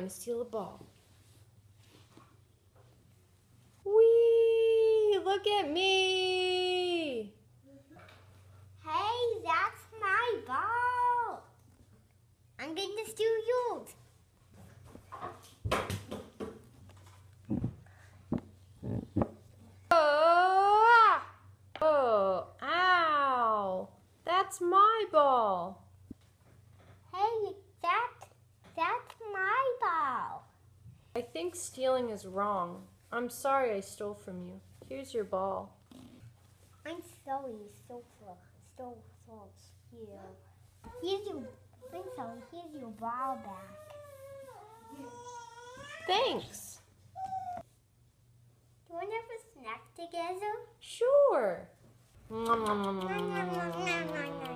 to steal a ball. Whee! Look at me! Hey, that's my ball. I'm going to steal yours. Oh, ow! That's my ball. Hey, that's my ball. I think stealing is wrong. I'm sorry I stole from you. Here's your ball. I'm sorry, stole you. Here's your ball back. Thanks. Do you want to have a snack together? Sure. Nom, nom, nom, nom, nom, nom, nom, nom.